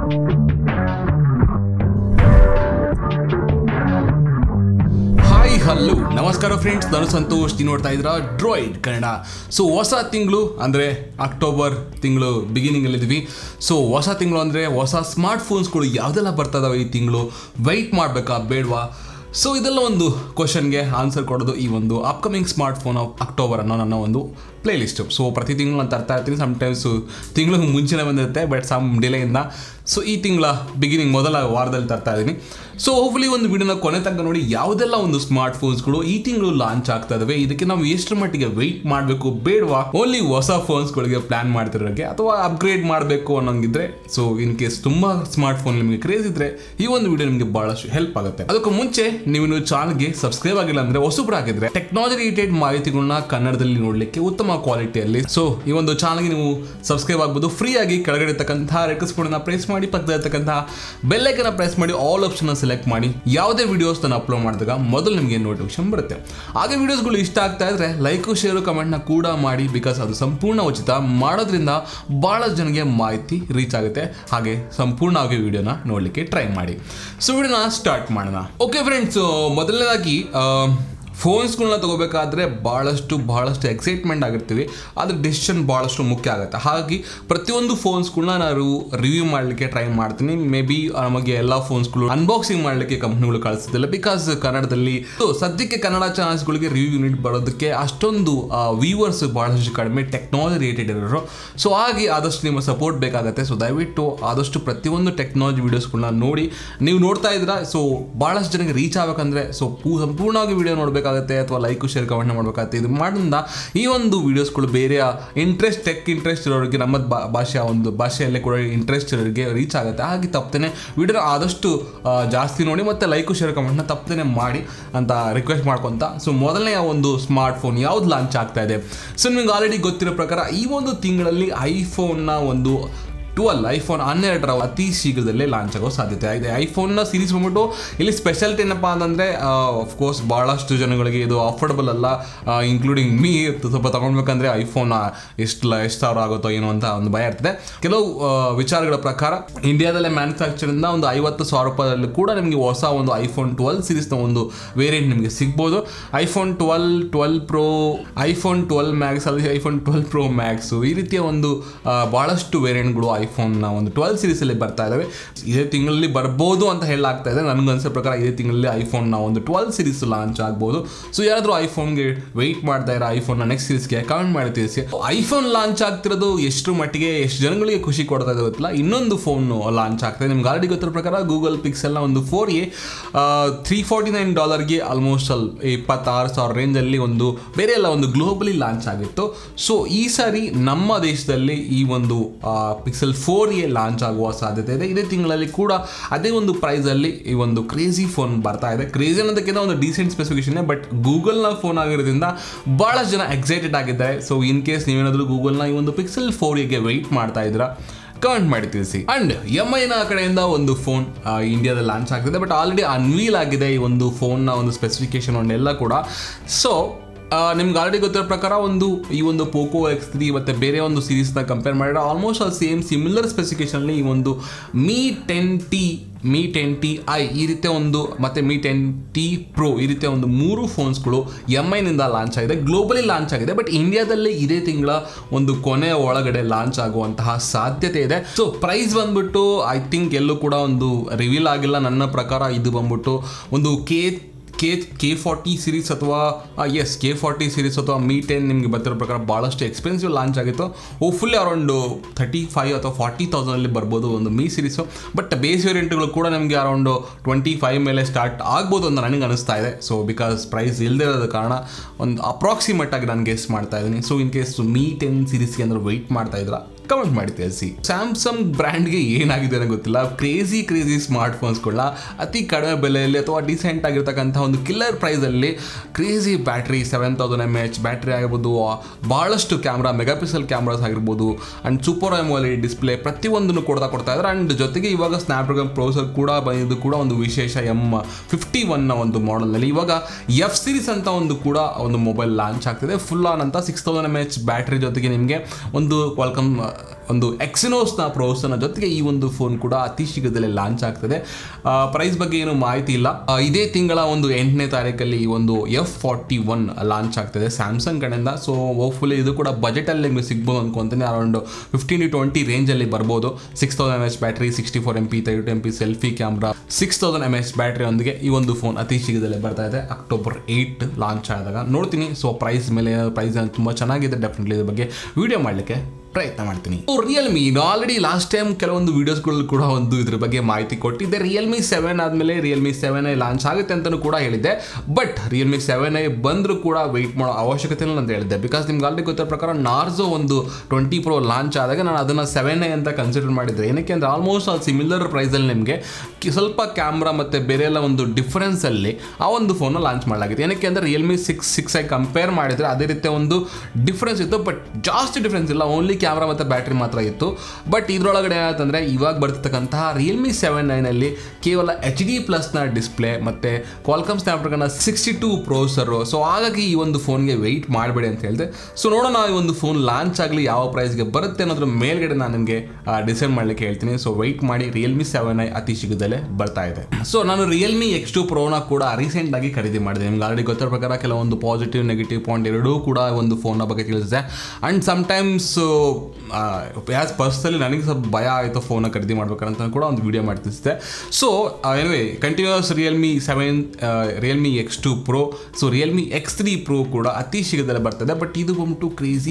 Hello ನಮಸ್ಕಾರ friends, ನಾನು ಸಂತೋಷ್. ನೀವು ನೋಡ್ತಾ ಇದ್ದೀರಾ ಡ್ರಾಯ್ಡ್ ಕನ್ನಡ. ಸೊ ಹೊಸ ತಿಂಗಳು ಅಂದರೆ ಅಕ್ಟೋಬರ್ ತಿಂಗಳು ಬಿಗಿನಿಂಗಲ್ಲಿದ್ವಿ. ಸೊ ಹೊಸ ತಿಂಗಳು ಅಂದರೆ ಹೊಸ ಸ್ಮಾರ್ಟ್ಫೋನ್ಸ್ಗಳು ಯಾವುದೆಲ್ಲ ಬರ್ತಾ ಇದಾವೆ ಈ ತಿಂಗಳು, ವೆಯ್ಟ್ ಮಾಡಬೇಕಾ ಬೇಡವಾ? ಸೊ ಇದೆಲ್ಲ ಒಂದು ಕ್ವಶನ್ಗೆ ಆನ್ಸರ್ ಕೊಡೋದು ಈ ಒಂದು ಅಪ್ಕಮಿಂಗ್ ಸ್ಮಾರ್ಟ್ಫೋನ್ ಆಫ್ ಅಕ್ಟೋಬರ್ ಅನ್ನೋ ನನ್ನ ಒಂದು ಪ್ಲೇ ಲಿಸ್ಟು. ಸೊ ಪ್ರತಿ ತಿಂಗಳು ನಾನು ತರ್ತಾ ಇರ್ತೀನಿ. ಸಮ್ಟೈಮ್ಸು ತಿಂಗಳಿಗೆ ಮುಂಚೆನೇ ಬಂದಿರುತ್ತೆ, ಬಟ್ ಸಮ್ ಡಿಲೇಯಿಂದ ಸೊ ಈ ತಿಂಗಳ ಬಿಗಿನಿಂಗ್ ಮೊದಲ ವಾರದಲ್ಲಿ ತರ್ತಾ ಇದ್ದೀನಿ. ಸೊ ಹೋಪ್ಫುಲಿ ಒಂದು ವಿಡಿಯೋನ ಕೊನೆ ತನಕ ನೋಡಿ ಯಾವುದೆಲ್ಲ ಒಂದು ಸ್ಮಾರ್ಟ್ಫೋನ್ಸ್ಗಳು ಈ ತಿಂಗಳು ಲಾಂಚ್ ಆಗ್ತಾ ಇದಾವೆ, ಇದಕ್ಕೆ ನಾವು ಎಷ್ಟರ ಮಟ್ಟಿಗೆ ವೆಯ್ಟ್ ಮಾಡಬೇಕು ಬೇಡವಾ, ಓನ್ಲಿ ಹೊಸ ಫೋನ್ಸ್ಗಳಿಗೆ ಪ್ಲಾನ್ ಮಾಡ್ತಿರೋಕ್ಕೆ ಅಥವಾ ಅಪ್ಗ್ರೇಡ್ ಮಾಡಬೇಕು ಅನ್ನೋಂಗಿದ್ರೆ. ಸೊ ಇನ್ ಕೇಸ್ ತುಂಬ ಸ್ಮಾರ್ಟ್ಫೋನ್ ನಿಮಗೆ ಕ್ರೇಜ್ ಇದ್ರೆ ಈ ಒಂದು ವಿಡಿಯೋ ನಿಮಗೆ ಬಹಳಷ್ಟು ಹೆಲ್ಪ್ ಆಗುತ್ತೆ. ಅದಕ್ಕೂ ಮುಂಚೆ ನೀವು ಚಾನಲ್ಗೆ ಸಬ್ಸ್ಕ್ರೈಬ್ ಆಗಿಲ್ಲ ಅಂದ್ರೆ ಹೊಸಬ್ರಾಗಿದ್ರೆ ಟೆಕ್ನಾಲಜಿ ರಿಲೇಟೆಡ್ ಮಾಹಿತಿಗಳನ್ನ ಕನ್ನಡದಲ್ಲಿ ನೋಡಲಿಕ್ಕೆ ಉತ್ತಮ ಕ್ವಾಲಿಟಿಯಲ್ಲಿ ಸೊ ಈ ಒಂದು ಚಾನಲ್ಗೆ ನೀವು ಸಬ್ಸ್ಕ್ರೈಬ್ ಆಗ್ಬೋದು. ಫ್ರೀ ಆಗಿ ಕೆಳಗಡೆ ಇರ್ತಕ್ಕಂತಹ ರೆಡ್ ಸ್ಪೂನ್ ಪ್ರೆಸ್ ಮಾಡಿ, ಪಕ್ಕದ ಇರ್ತಕ್ಕಂತಹ ಬೆಲ್ ಐಕಾನ್ ಪ್ರೆಸ್ ಮಾಡಿ, ಆಲ್ ಆಪ್ಷನ್ ಸೆಲೆಕ್ಟ್ ಮಾಡಿ. ಯಾವುದೇ ವಿಡಿಯೋಸ್ ನಾನು ಅಪ್ಲೋಡ್ ಮಾಡಿದಾಗ ಮೊದಲು ನಿಮಗೆ ನೋಟಿಫಿಕೇಶನ್ ಬರುತ್ತೆ. ಹಾಗೆ ವಿಡಿಯೋಸ್ಗಳು ಇಷ್ಟ ಆಗ್ತಾ ಇದ್ರೆ ಲೈಕ್, ಶೇರ್, ಕಮೆಂಟ್ನ ಕೂಡ ಮಾಡಿ. ಬಿಕಾಸ್ ಅದು ಸಂಪೂರ್ಣ ಉಚಿತ. ಮಾಡೋದ್ರಿಂದ ಬಹಳ ಜನಗೆ ಮಾಹಿತಿ ರೀಚ್ ಆಗುತ್ತೆ. ಹಾಗೆ ಸಂಪೂರ್ಣವಾಗಿ ವಿಡಿಯೋನ ನೋಡಲಿಕ್ಕೆ ಟ್ರೈ ಮಾಡಿ. ಸೊ ವಿಡಿಯೋನ ಸ್ಟಾರ್ಟ್ ಮಾಡೋಣ. ಓಕೆ ಫ್ರೆಂಡ್ಸ್, ಮೊದಲನೇದಾಗಿ ಫೋನ್ಸ್ಗಳನ್ನ ತೊಗೋಬೇಕಾದ್ರೆ ಭಾಳಷ್ಟು ಎಕ್ಸೈಟ್ಮೆಂಟ್ ಆಗಿರ್ತೀವಿ. ಆದರೆ ಡಿಸಿಷನ್ ಭಾಳಷ್ಟು ಮುಖ್ಯ ಆಗುತ್ತೆ. ಹಾಗಾಗಿ ಪ್ರತಿಯೊಂದು ಫೋನ್ಸ್ಗಳನ್ನ ನಾನು ರಿವ್ಯೂ ಮಾಡಲಿಕ್ಕೆ ಟ್ರೈ ಮಾಡ್ತೀನಿ. ಮೇ ಬಿ ನಮಗೆ ಎಲ್ಲ ಫೋನ್ಸ್ಗಳು ಅನ್ಬಾಕ್ಸಿಂಗ್ ಮಾಡಲಿಕ್ಕೆ ಕಂಪ್ನಿಗಳು ಕಳಿಸ್ತಿಲ್ಲ. ಬಿಕಾಸ್ ಕನ್ನಡದಲ್ಲಿ ಸದ್ಯಕ್ಕೆ ಕನ್ನಡ ಚಾನಲ್ಸ್ಗಳಿಗೆ ರಿವ್ಯೂ ಯೂನಿಟ್ ಬರೋದಕ್ಕೆ ಅಷ್ಟೊಂದು ವ್ಯೂವರ್ಸ್ ಭಾಳಷ್ಟು ಕಡಿಮೆ, ಟೆಕ್ನಾಲಜಿ ರಿಲೇಟೆಡ್ ಇರೋರು. ಸೊ ಹಾಗೆ ಆದಷ್ಟು ನಿಮ್ಮ ಸಪೋರ್ಟ್ ಬೇಕಾಗುತ್ತೆ. ಸೊ ದಯವಿಟ್ಟು ಆದಷ್ಟು ಪ್ರತಿಯೊಂದು ಟೆಕ್ನಾಲಜಿ ವೀಡಿಯೋಸ್ಗಳನ್ನ ನೋಡಿ. ನೀವು ನೋಡ್ತಾ ಇದ್ದೀರಾ, ಸೊ ಭಾಳಷ್ಟು ಜನಕ್ಕೆ ರೀಚ್ ಆಗಬೇಕಂದ್ರೆ ಸೊ ಸಂಪೂರ್ಣವಾಗಿ ವಿಡಿಯೋ ನೋಡಬೇಕು ಅಥವಾ ಲೈಕ್, ಶೇರ್, ಕಮೆಂಟ್ ಮಾಡಬೇಕಾಗುತ್ತೆ. ಇದು ಮಾಡೋದ್ರಿಂದ ಈ ಒಂದು ವಿಡಿಯೋಸ್ಗಳು ಬೇರೆ ಟೆಕ್ ಇಂಟ್ರೆಸ್ಟ್ ಇರೋರಿಗೆ, ನಮ್ಮ ಭಾಷೆಯಲ್ಲೇ ಕೂಡ ಇಂಟ್ರೆಸ್ಟ್ ಇರೋರಿಗೆ ರೀಚ್ ಆಗುತ್ತೆ. ಹಾಗೆ ತಪ್ಪದೇನೆ ವಿಡಿಯೋ ಆದಷ್ಟು ಜಾಸ್ತಿ ನೋಡಿ ಮತ್ತು ಲೈಕ್, ಶೇರ್, ಕಮೆಂಟ್ನ ತಪ್ಪದೇನೆ ಮಾಡಿ ಅಂತ ರಿಕ್ವೆಸ್ಟ್ ಮಾಡ್ಕೊತ. ಸೊ ಮೊದಲನೇ ಒಂದು ಸ್ಮಾರ್ಟ್ಫೋನ್ ಯಾವ್ದು ಲಾಂಚ್ ಆಗ್ತಾ ಇದೆ? ಸೊ ನಿಮ್ಗೆ ಆಲ್ರೆಡಿ ಗೊತ್ತಿರೋ ಪ್ರಕಾರ ಈ ಒಂದು ತಿಂಗಳಲ್ಲಿ ಐಫೋನ್ನ ಒಂದು 12 ಐಫೋನ್ 12 ಅತಿ ಶೀಘ್ರದಲ್ಲೇ ಲಾಂಚ್ ಆಗೋ ಸಾಧ್ಯತೆ ಇದೆ. ಐಫೋನ್ನ ಸೀರೀಸ್ ಬಂದ್ಬಿಟ್ಟು ಇಲ್ಲಿ ಸ್ಪೆಷಾಲಿಟಿ ಏನಪ್ಪ ಅಂತಂದರೆ ಅಫ್ಕೋರ್ಸ್ ಭಾಳಷ್ಟು ಜನಗಳಿಗೆ ಇದು ಅಫೋರ್ಡಬಲ್ ಅಲ್ಲ, ಇನ್ಕ್ಲೂಡಿಂಗ್ ಮೀ. ಸ್ವಲ್ಪ ತೊಗೊಳ್ಬೇಕಂದ್ರೆ ಐಫೋನ್ ಎಷ್ಟು ಸಾವಿರ ಆಗುತ್ತೋ ಏನೋ ಅಂತ ಒಂದು ಭಯ ಇರ್ತದೆ. ಕೆಲವು ವಿಚಾರಗಳ ಪ್ರಕಾರ ಇಂಡಿಯಾದಲ್ಲೇ ಮ್ಯಾನುಫ್ಯಾಕ್ಚರಿಂದ ಒಂದು 50,000 ರೂಪಾಯಿದಲ್ಲಿ ಕೂಡ ನಿಮಗೆ ಹೊಸ ಒಂದು ಐಫೋನ್ 12 ಸೀರೀಸ್ನ ಒಂದು ವೇರಿಯಂಟ್ ನಿಮಗೆ ಸಿಗ್ಬೋದು. ಐಫೋನ್ 12 ಪ್ರೋ, ಐಫೋನ್ 12 ಮ್ಯಾಕ್ಸ್, ಅಲ್ಲಿ ಐಫೋನ್ 12 ಪ್ರೋ ಮ್ಯಾಕ್ಸು, ಈ ರೀತಿಯ ಒಂದು ಭಾಳಷ್ಟು ವೇರಿಯಂಟ್ಗಳು ಐಫೋನ್ನ ಒಂದು 12 ಸೀರೀಸಲ್ಲಿ ಬರ್ತಾ ಇದ್ದಾವೆ. ಇದೇ ತಿಂಗಳಲ್ಲಿ ಬರ್ಬೋದು ಅಂತ ಹೇಳಲಾಗ್ತಾ ಇದೆ. ನನಗನ್ಸೋ ಪ್ರಕಾರ ಇದೇ ತಿಂಗಳಲ್ಲಿ ಐಫೋನ್ನ ಒಂದು 12 ಸೀರೀಸ್ ಲಾಂಚ್ ಆಗ್ಬೋದು. ಸೊ ಯಾರಾದರೂ ಐಫೋನ್ಗೆ ವೆಯ್ಟ್ ಮಾಡ್ತಾ ಇರೋ ಐಫೋನ್ನ ನೆಕ್ಸ್ಟ್ ಸೀರೀಸ್ಗೆ ಕಮೆಂಟ್ ಮಾಡಿ ತಿಳಿಸಿ. ಐಫೋನ್ ಲಾಂಚ್ ಆಗ್ತಿರೋದು ಎಷ್ಟು ಮಟ್ಟಿಗೆ, ಎಷ್ಟು ಜನಗಳಿಗೆ ಖುಷಿ ಕೊಡ್ತಾ ಇದೆ ಗೊತ್ತಿಲ್ಲ. ಇನ್ನೊಂದು ಫೋನ್ ಲಾಂಚ್ ಆಗ್ತಾಯಿದೆ. ನಿಮ್ಗೆ ಆಲ್ರೆಡಿ ಗೊತ್ತಿರೋ ಪ್ರಕಾರ ಗೂಗಲ್ ಪಿಕ್ಸೆಲ್ನ ಒಂದು 4a $349 ಆಲ್ಮೋಸ್ಟ್ 26,000 ರೇಂಜಲ್ಲಿ ಒಂದು ಬೇರೆ ಎಲ್ಲ ಒಂದು ಗ್ಲೋಬಲಿ ಲಾಂಚ್ ಆಗಿತ್ತು. ಸೊ ಈ ಸಾರಿ ನಮ್ಮ ದೇಶದಲ್ಲಿ ಈ ಒಂದು ಪಿಕ್ಸೆಲ್ 4a ಲಾಂಚ್ ಆಗುವ ಸಾಧ್ಯತೆ ಇದೆ. ಇದೇ ತಿಂಗಳಲ್ಲಿ ಕೂಡ ಅದೇ ಒಂದು ಪ್ರೈಸಲ್ಲಿ ಈ ಒಂದು ಕ್ರೇಜಿ ಫೋನ್ ಬರ್ತಾ ಇದೆ. ಕ್ರೇಜಿ ಅನ್ನೋದಕ್ಕಿಂತ ಒಂದು ಡೀಸೆಂಟ್ ಸ್ಪೆಸಿಫಿಕೇಶನ್, ಬಟ್ ಗೂಗಲ್ನ ಫೋನ್ ಆಗಿರೋದ್ರಿಂದ ಭಾಳಷ್ಟು ಜನ ಎಕ್ಸೈಟೆಡ್ ಆಗಿದ್ದಾರೆ. ಸೊ ಇನ್ ಕೇಸ್ ನೀವೇನಾದರೂ ಗೂಗಲ್ನ ಈ ಒಂದು ಪಿಕ್ಸೆಲ್ 4aಗೆ ವೆಯ್ಟ್ ಮಾಡ್ತಾ ಇದ್ದೀರಾ, ಕಮೆಂಟ್ ಮಾಡಿ ತಿಳಿಸಿ. ಅಂಡ್ MIನ ಕಡೆಯಿಂದ ಒಂದು ಫೋನ್ ಇಂಡಿಯಾದಲ್ಲಿ ಲಾಂಚ್ ಆಗ್ತಿದೆ, ಬಟ್ ಆಲ್ರೆಡಿ ಅನ್ವೀಲ್ ಆಗಿದೆ ಈ ಒಂದು ಫೋನ್ನ ಒಂದು ಸ್ಪೆಸಿಫಿಕೇಶನ್ ಒಂದೆಲ್ಲ ಕೂಡ. ಸೊ ನಿಮ್ಗೆ ಆಲ್ರೆಡಿ ಗೊತ್ತಿರೋ ಪ್ರಕಾರ ಈ ಒಂದು ಪೋಕೋ X3 ಮತ್ತು ಬೇರೆ ಒಂದು ಸೀರೀಸ್ನ ಕಂಪೇರ್ ಮಾಡಿದ್ರೆ ಆಲ್ಮೋಸ್ಟ್ ಸಿಮಿಲರ್ ಸ್ಪೆಸಿಫಿಕೇಶನಲ್ಲಿ ಈ ಒಂದು Mi 10Ti ಈ ರೀತಿಯ ಒಂದು ಮತ್ತು Mi 10T Pro ಈ ರೀತಿಯ ಒಂದು 3 ಫೋನ್ಸ್ಗಳು MIನಿಂದ ಲಾಂಚ್ ಆಗಿದೆ, ಗ್ಲೋಬಲಿ ಲಾಂಚ್ ಆಗಿದೆ. ಬಟ್ ಇಂಡಿಯಾದಲ್ಲಿ ಇದೇ ತಿಂಗಳ ಒಂದು ಕೊನೆಯ ಒಳಗಡೆ ಲಾಂಚ್ ಆಗುವಂತಹ ಸಾಧ್ಯತೆ ಇದೆ. ಸೊ ಪ್ರೈಸ್ ಬಂದ್ಬಿಟ್ಟು ಐ ಥಿಂಕ್ ಎಲ್ಲೂ ಕೂಡ ಒಂದು ರಿವೀಲ್ ಆಗಿಲ್ಲ. ನನ್ನ ಪ್ರಕಾರ ಇದು ಬಂದ್ಬಿಟ್ಟು ಒಂದು K40 ಸೀರೀಸ್ ಅಥವಾ K40 ಸೀರೀಸ್ ಅಥವಾ Mi 10 ನಿಮಗೆ ಬರ್ತಿರೋ ಪ್ರಕಾರ ಭಾಳಷ್ಟು ಎಕ್ಸ್ಪೆನ್ಸಿವ್ ಲಾಂಚ್ ಆಗಿತ್ತು. ಹೋಪ್ಫುಲ್ಲಿ ಅರೌಂಡ್ 35,000 ಅಥವಾ 40,000 ಬರ್ಬೋದು ಒಂದು Mi ಸೀರೀಸು. ಬಟ್ ಬೇಸ್ ವೇರಿಯಂಟ್ಗಳು ಕೂಡ ನಿಮಗೆ ಅರೌಂಡ್ 25 ಮೇಲೆ ಸ್ಟಾರ್ಟ್ ಆಗ್ಬೋದು ಅಂತ ನನಗೆ ಅನಿಸ್ತಾ ಇದೆ. ಸೊ ಬಿಕಾಸ್ ಪ್ರೈಸ್ ಇಲ್ಲದೆ ಇರೋದ ಕಾರಣ ಒಂದು ಅಪ್ರಾಕ್ಸಿಮೇಟ್ ಆಗಿ ನಾನು ಗೆಸ್ ಮಾಡ್ತಾ ಇದ್ದೀನಿ. ಸೊ ಇನ್ ಕೇಸ್ Mi 10 ಸೀರೀಸ್ಗೆ ಅಂದ್ರೆ ವೆಯ್ಟ್ ಮಾಡ್ತಾ ಇದ್ದೀರಾ, ಕಮೆಂಟ್ ಮಾಡಿ ತಿಳಿಸಿ. ಸ್ಯಾಮ್ಸಂಗ್ ಬ್ರ್ಯಾಂಡ್ಗೆ ಏನಾಗಿದೆ ಅನ್ನೋ ಗೊತ್ತಿಲ್ಲ, ಕ್ರೇಜಿ ಸ್ಮಾರ್ಟ್ಫೋನ್ಸ್ಗಳನ್ನ ಅತಿ ಕಡಿಮೆ ಬೆಲೆಯಲ್ಲಿ ಅಥವಾ ಡಿಸೆಂಟ್ ಆಗಿರ್ತಕ್ಕಂಥ ಒಂದು ಕಿಲ್ಲರ್ ಪ್ರೈಸಲ್ಲಿ ಕ್ರೇಜಿ ಬ್ಯಾಟ್ರಿ 7000 mAh ಬ್ಯಾಟ್ರಿ ಆಗಿರ್ಬೋದು, ಭಾಳಷ್ಟು ಕ್ಯಾಮ್ರಾ, ಮೆಗಾಪಿಕ್ಸೆಲ್ ಕ್ಯಾಮ್ರಾಸ್ ಆಗಿರ್ಬೋದು, ಆ್ಯಂಡ್ ಸೂಪರ್ AMOLED ಡಿಸ್ಪ್ಲೇ ಪ್ರತಿಯೊಂದನ್ನು ಕೊಡ್ತಾ ಇದ್ದಾರೆ. ಆ್ಯಂಡ್ ಜೊತೆಗೆ ಇವಾಗ ಸ್ನ್ಯಾಪ್ಡ್ರಾಗನ್ ಪ್ರೊಸೆಸರ್ ಕೂಡ ಬಂದಿದ್ದು ಕೂಡ ಒಂದು ವಿಶೇಷ M51 ಒಂದು ಮಾಡೆಲ್ನಲ್ಲಿ. ಇವಾಗ F ಸೀರೀಸ್ ಅಂತ ಒಂದು ಮೊಬೈಲ್ ಲಾಂಚ್ ಆಗ್ತಿದೆ. ಫುಲ್ ಆನ್ ಅಂತ 6000 mAh ಬ್ಯಾಟ್ರಿ ಜೊತೆಗೆ ನಿಮಗೆ ಒಂದು ಕ್ವಾಲ್ಕಮ್ ಒಂದು ಎಕ್ಸಿನೋಸ್ನ ಪ್ರೋಸನ ಜೊತೆಗೆ ಈ ಒಂದು ಫೋನ್ ಕೂಡ ಅತಿ ಶೀಘ್ರದಲ್ಲೇ ಲಾಂಚ್ ಆಗ್ತದೆ. ಪ್ರೈಸ್ ಬಗ್ಗೆ ಏನು ಮಾಹಿತಿ ಇಲ್ಲ. ಇದೇ ತಿಂಗಳ ಒಂದು 8ನೇ ತಾರೀಕಲ್ಲಿ ಈ ಒಂದು F41 ಲಾಂಚ್ ಆಗ್ತದೆ ಸ್ಯಾಮ್ಸಂಗ್ ಕಡೆಯಿಂದ. ಸೊ ಹೋಪ್ಫುಲಿ ಇದು ಕೂಡ ಬಜೆಟಲ್ಲಿ ನಿಮಗೆ ಸಿಗ್ಬೋದು ಅನ್ಕೊಂತೀನಿ. ಅರೌಂಡ್ 15 to 20 ರೇಂಜಲ್ಲಿ ಬರ್ಬೋದು. 6000 mAh battery, 64 MP 32 MP selfie camera, 6000 mAh battery ಒಂದಿಗೆ ಈ ಒಂದು ಫೋನ್ ಅತಿ ಶೀಘ್ರದಲ್ಲೇ ಬರ್ತಾ ಇದೆ. October 8 ಲಾಂಚ್ ಆದಾಗ ನೋಡ್ತೀನಿ. ಸೊ ಪ್ರೈಸ್ ಮೇಲೆ ಪ್ರೈಸ್ ತುಂಬ ಚೆನ್ನಾಗಿದೆ. ಡೆಫಿನೆಟ್ಲಿ ಇದ್ರ ಬಗ್ಗೆ ವಿಡಿಯೋ ಮಾಡಲಿಕ್ಕೆ ಪ್ರಯತ್ನ ಮಾಡ್ತೀನಿ. ರಿಯಲ್ಮಿ ಆಲ್ರೆಡಿ ಲಾಸ್ಟ್ ಟೈಮ್ ಕೆಲವೊಂದು ವಿಡಿಯೋಸ್ಗಳು ಕೂಡ ಒಂದು ಇದ್ರ ಬಗ್ಗೆ ಮಾಹಿತಿ ಕೊಟ್ಟಿದ್ದೆ. ರಿಯಲ್ಮಿ 7 ಆದಮೇಲೆ ರಿಯಲ್ಮಿ 7i ಲಾಂಚ್ ಆಗುತ್ತೆ ಅಂತಲೂ ಕೂಡ ಹೇಳಿದ್ದೆ. ಬಟ್ ರಿಯಲ್ಮಿ 7i ಬಂದರೂ ಕೂಡ ವೆಯ್ಟ್ ಮಾಡೋ ಅವಶ್ಯಕತೆ ಇಲ್ಲ ಅಂತ ಹೇಳಿದ್ದೆ. ಬಿಕಾಸ್ ನಿಮ್ಗೆ ಆಲ್ರೆಡಿ ಗೊತ್ತಿರೋ ಪ್ರಕಾರ ನಾರ್ಜೋ ಒಂದು 20 Pro ಲಾಂಚ್ ಆದಾಗ ನಾನು ಅದನ್ನು 7i ಅಂತ ಕನ್ಸಿಡರ್ ಮಾಡಿದ್ದೆ. ಏನಕ್ಕೆ ಅಂದರೆ ಆಲ್ಮೋಸ್ಟ್ ಅದು ಸಿಮಿಲರ್ ಪ್ರೈಸಲ್ಲಿ ನಿಮಗೆ ಸ್ವಲ್ಪ ಕ್ಯಾಮ್ರಾ ಮತ್ತು ಬೇರೆ ಎಲ್ಲ ಒಂದು ಡಿಫ್ರೆನ್ಸಲ್ಲಿ ಆ ಒಂದು ಫೋನ್ನ ಲಾಂಚ್ ಮಾಡಲಾಗಿದೆ. ಏನಕ್ಕೆ ಅಂದರೆ ರಿಯಲ್ಮಿ 6i ಕಂಪೇರ್ ಮಾಡಿದರೆ ಅದೇ ರೀತಿಯ ಒಂದು ಡಿಫ್ರೆನ್ಸ್ ಇತ್ತು. ಬಟ್ ಜಾಸ್ತಿ ಡಿಫ್ರೆನ್ಸ್ ಇಲ್ಲ, ಓನ್ಲಿ ಕ್ಯಾಮ್ರಾ ಮತ್ತು ಬ್ಯಾಟ್ರಿ ಮಾತ್ರ ಇತ್ತು. ಬಟ್ ಇದರೊಳಗಡೆ ಏನಾಯ್ತಂದರೆ ಇವಾಗ ಬರ್ತಿರ್ತಕ್ಕಂತಹ ರಿಯಲ್ಮಿ 7i ಕೇವಲ HD+ನ ಡಿಸ್ಪ್ಲೇ ಮತ್ತು ಕ್ವಾಲ್ಕಾಮ್ ಸ್ನ್ಯಾಪ್ಡ್ರಾಗನ್ 62 ಪ್ರೊಸೆಸರು. ಸೊ ಹಾಗಾಗಿ ಈ ಒಂದು ಫೋನ್ಗೆ ವೆಯ್ಟ್ ಮಾಡಬೇಡಿ ಅಂತ ಹೇಳಿದೆ. ಸೊ ನೋಡೋಣ ಈ ಒಂದು ಫೋನ್ ಲಾಂಚ್ ಆಗಲಿ, ಯಾವ ಪ್ರೈಸ್ಗೆ ಬರುತ್ತೆ ಅನ್ನೋದ್ರ ಮೇಲ್ಗಡೆ ನಾನು ನಿಮಗೆ ಡಿಸೈಡ್ ಮಾಡಲಿಕ್ಕೆ ಹೇಳ್ತೀನಿ. ಸೊ ವೆಯ್ಟ್ ಮಾಡಿ, ರಿಯಲ್ಮಿ 7i ಅತಿ ಶೀಘ್ರದಲ್ಲೇ ಬರ್ತಾ ಇದೆ. ಸೊ ನಾನು ರಿಯಲ್ಮಿ X2 Proನ ಕೂಡ ರೀಸೆಂಟಾಗಿ ಖರೀದಿ ಮಾಡಿದೆ. ನಿಮ್ಗೆ ಆಲ್ರೆಡಿ ಗೊತ್ತಿರೋ ಪ್ರಕಾರ ಕೆಲವೊಂದು ಪಾಸಿಟಿವ್ ನೆಗೆಟಿವ್ ಪಾಯಿಂಟ್ ಎರಡೂ ಕೂಡ ಒಂದು ಫೋನ್ನ ಬಗ್ಗೆ ತಿಳಿಸಿದೆ. ಆ್ಯಂಡ್ ಸಮಟೈಮ್ಸ್ ಆ್ಯಸ್ ಪರ್ಸ್ನಲಿ ನನಗೆ ಸ್ವಲ್ಪ ಭಯ ಆಯಿತು ಫೋನ ಖರೀದಿ ಮಾಡ್ಬೇಕಂತ ಕೂಡ ಒಂದು ವಿಡಿಯೋ ಮಾಡಿ ತಿಳಿಸಿದೆ. So anyway continues realme X2 Pro, so realme X3 Pro ಕೂಡ ಅತಿ ಶೀಘ್ರದಲ್ಲೇ ಬರ್ತದೆ. ಬಟ್ ಇದು ಬಂದ್ಬಿಟ್ಟು ಕ್ರೇಜಿ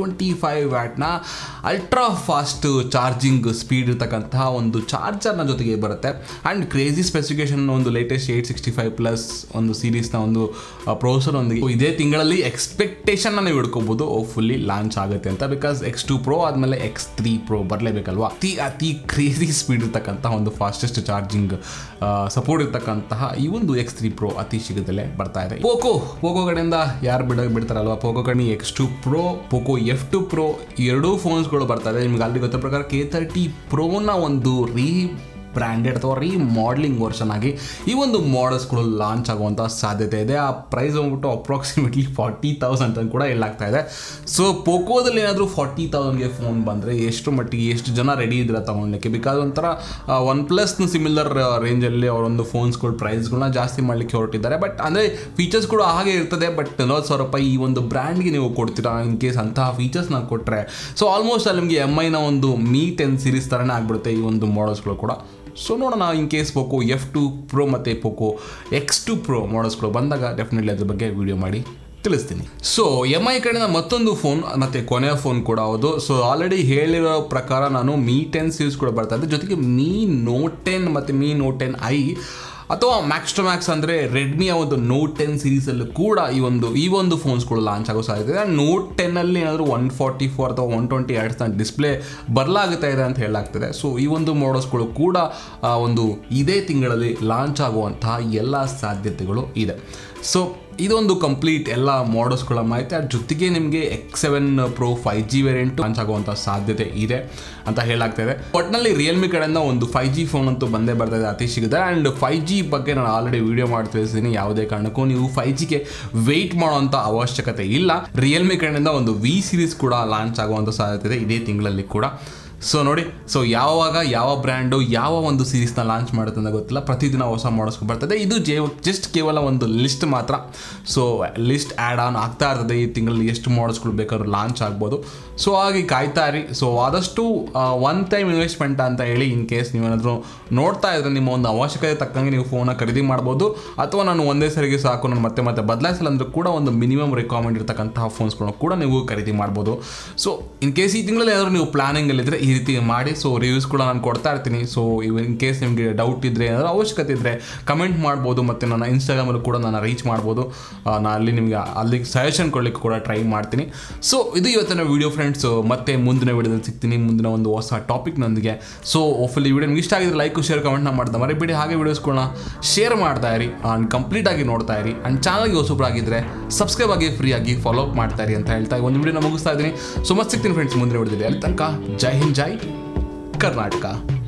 125 ವ್ಯಾಟ್ನ ಅಲ್ಟ್ರಾ ಫಾಸ್ಟ್ ಚಾರ್ಜಿಂಗ್ ಸ್ಪೀಡ್ ಇರ್ತಕ್ಕಂತಹ ಒಂದು ಚಾರ್ಜರ್ನ ಜೊತೆಗೆ ಬರುತ್ತೆ. ಆ್ಯಂಡ್ ಕ್ರೇಜಿ ಸ್ಪೆಸಿಫಿಕೇಶನ್ ಒಂದು ಲೇಟೆಸ್ಟ್ 865+ ಒಂದು ಸೀರೀಸ್ನ ಒಂದು ಪ್ರೊಸೆಸರ್ ಒಂದಿಗೆ ಇದೇ ತಿಂಗಳಲ್ಲಿ ಎಕ್ಸ್ಪೆಕ್ಟೇಷನ್ನ ನೀವು ಹಿಡ್ಕೋಬೋದು ಫುಲ್ಲಿ ಲಾಂಚ್ ಆಗುತ್ತೆ ಅಂತ. ಬಿಕಾಸ್ X2 Pro ಆದಮೇಲೆ X3 Pro ಬರಲೇಬೇಕಲ್ವಾ. ಅತಿ ಕ್ರೇಜಿ ಸ್ಪೀಡ್ ಇರ್ತಕ್ಕಂತಹ ಒಂದು ಫಾಸ್ಟೆಸ್ಟ್ ಚಾರ್ಜಿಂಗ್ ಸಪೋರ್ಟ್ ಇರ್ತಕ್ಕಂತಹ ಈ ಒಂದು X3 Pro ಅತಿ ಶೀಘ್ರದಲ್ಲೇ ಬರ್ತಾ ಇದೆ. ಪೋಕೋ ಕಡೆಯಿಂದ ಯಾರು ಬಿಡ್ತಾರಲ್ವಾ, ಪೋಕೋ ಕಡೆ X2 Pro, Poco F2 Pro ಎರಡೂ ಫೋನ್ಸ್ಗಳು ಬರ್ತಾ ಇದೆ. ನಿಮ್ಗೆ ಅಲ್ಲಿ ಗೊತ್ತಿರೋ ಪ್ರಕಾರ K30 Proನ ಒಂದು ಬ್ರ್ಯಾಂಡೆಡ್ ಅಥವಾ ರೀಮಾಡ್ಲಿಂಗ್ ವರ್ಷನ್ ಆಗಿ ಈ ಒಂದು ಮಾಡಲ್ಸ್ಗಳು ಲಾಂಚ್ ಆಗುವಂಥ ಸಾಧ್ಯತೆ ಇದೆ. ಆ ಪ್ರೈಸ್ ಹೋಗ್ಬಿಟ್ಟು ಅಪ್ರಾಕ್ಸಿಮೇಟ್ಲಿ 40,000 ಅಂತ ಕೂಡ ಹೇಳಲಾಗ್ತಾ ಇದೆ. ಸೊ ಪೋಕೋದಲ್ಲಿ ಏನಾದರೂ 40,000ಗೆ ಫೋನ್ ಬಂದರೆ ಎಷ್ಟು ಜನ ರೆಡಿ ಇದ್ರೆ ತೊಗೊಳ್ಲಿಕ್ಕೆ. ಬಿಕಾಸ್ ಒಂಥರ OnePlusನ ಸಿಮಿಲರ್ ರೇಂಜಲ್ಲಿ ಅವರೊಂದು ಫೋನ್ಸ್ಗಳು ಪ್ರೈಸ್ಗಳನ್ನ ಜಾಸ್ತಿ ಮಾಡಲಿಕ್ಕೆ ಹೊರಟಿದ್ದಾರೆ. ಬಟ್ ಅಂದರೆ ಫೀಚರ್ಸ್ ಕೂಡ ಹಾಗೆ ಇರ್ತದೆ. ಬಟ್ 40,000 ರೂಪಾಯಿ ಈ ಒಂದು ಬ್ರ್ಯಾಂಡ್ಗೆ ನೀವು ಕೊಡ್ತೀರಾ ಇನ್ ಕೇಸ್ ಅಂತಹ ಫೀಚರ್ಸ್ನ ಕೊಟ್ಟರೆ. ಸೊ ಆಲ್ಮೋಸ್ಟ್ ಅಲ್ಲಿ ನಿಮಗೆ MIನ ಒಂದು Mi 10 ಸೀರೀಸ್ ಥರನೇ ಆಗಿಬಿಡುತ್ತೆ ಈ ಒಂದು ಮಾಡಲ್ಸ್ಗಳು ಕೂಡ. ಸೊ ನೋಡೋಣ, in case Poco F2 Pro ಮತ್ತು ಪೋಕೋ X2 Pro ಮಾಡಲ್ಸ್ಗಳು ಬಂದಾಗ ಡೆಫಿನೆಟ್ಲಿ ಅದ್ರ ಬಗ್ಗೆ ವಿಡಿಯೋ ಮಾಡಿ ತಿಳಿಸ್ತೀನಿ. ಸೊ MI ಕಡೆಯಿಂದ ಮತ್ತೊಂದು ಫೋನ್ ಮತ್ತು ಕೊನೆಯ ಫೋನ್ ಕೂಡ ಹೌದು. ಸೊ ಆಲ್ರೆಡಿ ಹೇಳಿರೋ ಪ್ರಕಾರ ನಾನು Mi 10 ಸೀರೀಸ್ ಕೂಡ ಬರ್ತಾ ಇದೆ. ಜೊತೆಗೆ Mi Note 10 ಮತ್ತು Mi Note 10i ಅಥವಾ ಮ್ಯಾಕ್ಸ್ ಟು ಮ್ಯಾಕ್ಸ್ ಅಂದರೆ ರೆಡ್ಮಿಯ ಒಂದು Note 10 ಸೀರೀಸಲ್ಲೂ ಕೂಡ ಈ ಒಂದು ಫೋನ್ಸ್ಗಳು ಲಾಂಚ್ ಆಗೋ ಸಾಧ್ಯತೆ ಇದೆ. Note 10ಅಲ್ಲಿ ಏನಾದರೂ 144 ಅಥವಾ 120 Hz ಡಿಸ್ಪ್ಲೇ ಬರಲಾಗ್ತಾ ಇದೆ ಅಂತ ಹೇಳಲಾಗ್ತದೆ. ಸೊ ಈ ಒಂದು ಮಾಡಲ್ಸ್ಗಳು ಕೂಡ ಒಂದು ಇದೇ ತಿಂಗಳಲ್ಲಿ ಲಾಂಚ್ ಆಗುವಂತಹ ಎಲ್ಲ ಸಾಧ್ಯತೆಗಳು ಇದೆ. ಸೊ ಇದೊಂದು ಕಂಪ್ಲೀಟ್ ಎಲ್ಲ ಮಾಡಲ್ಸ್ಗಳ ಮಾಹಿತಿ. ಅದ್ರ ಜೊತೆಗೆ ನಿಮಗೆ X7 Pro 5G variant launch ಆಗುವಂಥ ಸಾಧ್ಯತೆ ಇದೆ ಅಂತ ಹೇಳಲಾಗ್ತಾ ಇದೆ. ಒಟ್ಟಿನಲ್ಲಿ ರಿಯಲ್ಮಿ ಕಡೆಯಿಂದ ಒಂದು 5G ಫೋನ್ ಅಂತೂ ಬಂದೇ ಬರ್ತಾ ಇದೆ ಅತಿ ಶೀಘ್ರ. ಆ್ಯಂಡ್ 5G ಬಗ್ಗೆ ನಾನು ಆಲ್ರೆಡಿ ವಿಡಿಯೋ ಮಾಡಿ ತಿಳಿಸಿದ್ದೀನಿ. ಯಾವುದೇ ಕಾರಣಕ್ಕೂ ನೀವು 5Gಗೆ ವೆಯ್ಟ್ ಮಾಡುವಂಥ ಅವಶ್ಯಕತೆ ಇಲ್ಲ. ರಿಯಲ್ಮಿ ಕಡೆಯಿಂದ ಒಂದು V ಸೀರೀಸ್ ಕೂಡ ಲಾಂಚ್ ಆಗುವಂಥ ಸಾಧ್ಯತೆ ಇದೆ ಇದೇ ತಿಂಗಳಲ್ಲಿ ಕೂಡ. ಸೊ ನೋಡಿ, ಸೊ ಯಾವ ಬ್ರ್ಯಾಂಡು ಯಾವ ಒಂದು ಸೀರೀಸ್ನ ಲಾಂಚ್ ಮಾಡುತ್ತೆ ಅಂತ ಗೊತ್ತಿಲ್ಲ. ಪ್ರತಿದಿನ ಹೊಸ ಮಾಡಲ್ಸ್ಗಳು ಬರ್ತದೆ. ಇದು ಜಸ್ಟ್ ಕೇವಲ ಒಂದು ಲಿಸ್ಟ್ ಮಾತ್ರ. ಸೊ ಲಿಸ್ಟ್ ಆ್ಯಡ್ ಆನ್ ಆಗ್ತಾ ಇರ್ತದೆ. ಈ ತಿಂಗಳಲ್ಲಿ ಎಷ್ಟು ಮಾಡಲ್ಸ್ಗಳು ಬೇಕಾದ್ರೂ ಲಾಂಚ್ ಆಗ್ಬೋದು. ಸೊ ಹಾಗೆ ಕಾಯ್ತಾ ಇರಿ. ಸೊ ಆದಷ್ಟು ಒನ್ ಟೈಮ್ ಇನ್ವೆಸ್ಟ್ಮೆಂಟ್ ಅಂತ ಹೇಳಿ ಇನ್ ಕೇಸ್ ನೀವೇನಾದರೂ ನೋಡ್ತಾ ಇದ್ರೆ ನಿಮ್ಮ ಒಂದು ಅವಶ್ಯಕತೆ ತಕ್ಕಂಗೆ ನೀವು ಫೋನ ಖರೀದಿ ಮಾಡ್ಬೋದು. ಅಥವಾ ನಾನು ಒಂದೇ ಸರಿಗೆ ಸಾಕು, ನಾನು ಮತ್ತೆ ಬದಲಾಯಿಸಲ್ಲ ಅಂದರೂ ಕೂಡ ಒಂದು ಮಿನಿಮಮ್ ರಿಕ್ವೈರ್ಮೆಂಟ್ ಇರ್ತಕ್ಕಂತಹ ಫೋನ್ಸ್ಗಳನ್ನ ಕೂಡ ನೀವು ಖರೀದಿ ಮಾಡ್ಬೋದು. ಸೊ ಇನ್ ಕೇಸ್ ಈ ತಿಂಗಳಲ್ಲಿ ಏನಾದರೂ ನೀವು ಪ್ಲಾನಿಂಗಲ್ಲಿದ್ದರೆ ಈ ರೀತಿ ಮಾಡಿ. ಸೊ ರಿವ್ಯೂಸ್ ಕೂಡ ನಾನು ಕೊಡ್ತಾ ಇರ್ತೀನಿ. ಸೊ ಇನ್ ಕೇಸ್ ನಿಮಗೆ ಡೌಟ್ ಇದ್ದರೆ ಏನಾದರೂ ಅವಶ್ಯಕತೆ ಇದ್ದರೆ ಕಮೆಂಟ್ ಮಾಡ್ಬೋದು. ಮತ್ತು ನನ್ನ ಇನ್ಸ್ಟಾಗ್ರಾಮಲ್ಲೂ ಕೂಡ ನಾನು ರೀಚ್ ಮಾಡ್ಬೋದು. ನಾನು ಅಲ್ಲಿಗೆ ಸಜೆಷನ್ ಕೊಡಲಿಕ್ಕೆ ಕೂಡ ಟ್ರೈ ಮಾಡ್ತೀನಿ. ಸೊ ಇದು ಇವತ್ತಿನ ವಿಡಿಯೋ ಫ್ರೆಂಡ್ಸ್. ಮತ್ತೆ ಮುಂದಿನ ವಿಡಿಯೋದಲ್ಲಿ ಸಿಗ್ತೀನಿ, ಮುಂದಿನ ಒಂದು ಹೊಸ ಟಾಪಿಕ್ನೊಂದಿಗೆ. ಸೊ ಹೋಪ್ಫುಲಿ ಈ ವಿಡಿಯೋ ನಿಮ್ಗೆ ಇಷ್ಟ ಆಗಿದ್ರೆ ಲೈಕ್ ಶೇರ್ ಕಮೆಂಟ್ನ ಮಾಡ್ತಾ ಮರಿಬೇಡಿ. ಹಾಗೆ ವಿಡಿಯೋಸ್ಗಳನ್ನ ಶೇರ್ ಮಾಡ್ತಾ ಇರಿ, ಕಂಪ್ಲೀಟಾಗಿ ನೋಡ್ತಾ ಇರಿ. ಆ್ಯಂಡ್ ಚಾನಲ್ಗೆ ಹೊಸಬ್ರಾಗಿದ್ದರೆ ಸಬ್ಸ್ಕ್ರೈಬ್ ಆಗಿ ಫ್ರೀಯಾಗಿ ಫಾಲೋ ಅಪ್ ಮಾಡ್ತಾ ಇರಿ ಅಂತ ಹೇಳ್ತಾ ಒಂದು ವಿಡಿಯೋನ ಮುಗಿಸ್ತಾ ಇದ್ದೀನಿ. ಸೊ ಮತ್ತೆ ಸಿಗ್ತೀನಿ ಫ್ರೆಂಡ್ಸ್ ಮುಂದಿನ ವಿಡಿಯೋದಲ್ಲಿ. ಅಲ್ಲಿ ತನಕ ಜೈ ಹಿಂದ್, ಜೈ ಕರ್ನಾಟಕ.